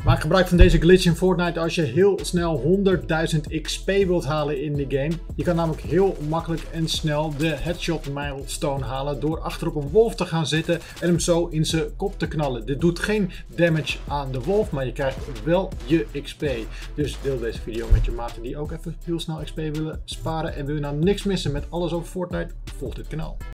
Maak gebruik van deze glitch in Fortnite als je heel snel 100.000 XP wilt halen in de game. Je kan namelijk heel makkelijk en snel de headshot milestone halen door achterop een wolf te gaan zitten en hem zo in zijn kop te knallen. Dit doet geen damage aan de wolf, maar je krijgt wel je XP. Dus deel deze video met je maten die ook even heel snel XP willen sparen. En wil je nou niks missen met alles over Fortnite, volg dit kanaal.